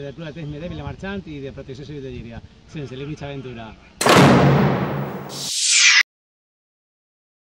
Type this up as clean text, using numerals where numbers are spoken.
del Club Atletisme de Vilamarxant i de Protecció Civil de Llíria. Sense límits aventura.